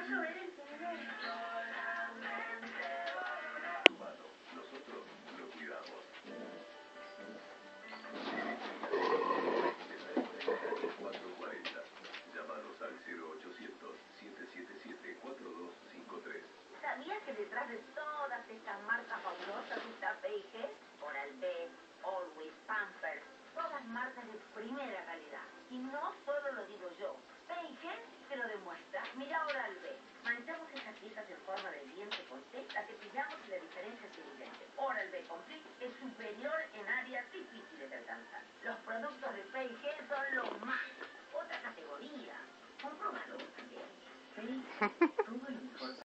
llover el fin de... Humano, nosotros lo cuidamos. 440. Llámanos al 0800-777-4253. ¿Sabías que detrás de todas estas marcas fabulosas está